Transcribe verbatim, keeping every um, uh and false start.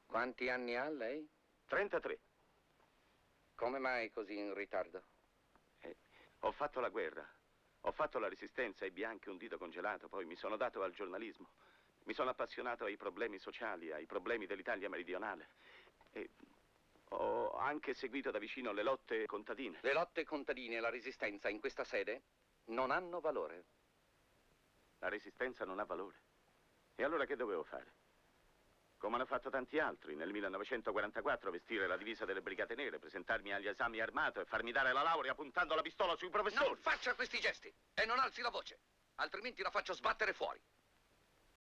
Quanti anni ha lei? trentatré. Come mai così in ritardo? Eh, ho fatto la guerra, ho fatto la resistenza, ebbi anche un dito congelato, poi mi sono dato al giornalismo. Mi sono appassionato ai problemi sociali, ai problemi dell'Italia meridionale. E ho anche seguito da vicino le lotte contadine. Le lotte contadine e la resistenza in questa sede non hanno valore. La resistenza non ha valore. E allora che dovevo fare? Come hanno fatto tanti altri, nel millenovecentoquarantaquattro vestire la divisa delle Brigate Nere, presentarmi agli esami armato e farmi dare la laurea puntando la pistola sui professori. Non faccia questi gesti e non alzi la voce, altrimenti la faccio sbattere fuori.